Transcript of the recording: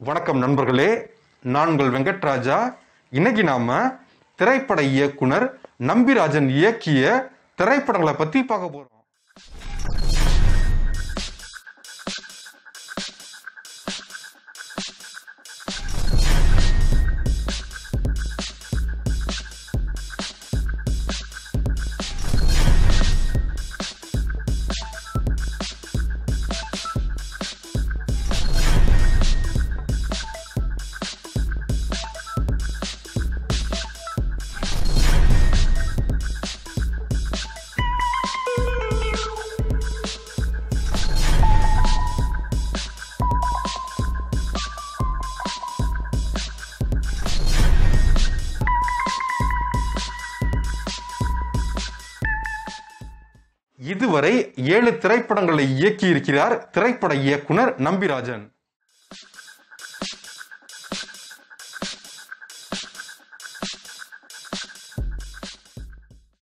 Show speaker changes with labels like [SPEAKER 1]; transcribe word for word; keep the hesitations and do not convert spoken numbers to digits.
[SPEAKER 1] வணக்கம் நண்பர்களே, நான் உங்கள் வெங்கட்ராஜா. இன்னைக்கு நாம திரைப்பட இயக்குனர் நம்பிராஜன் இயக்கிய திரைப்படங்களை பத்தி பார்க்க போறோம். இதுவரை ஏழு திரைப்படங்களை இயக்கியிருக்கிறார் திரைப்பட இயக்குனர் நம்பிராஜன்.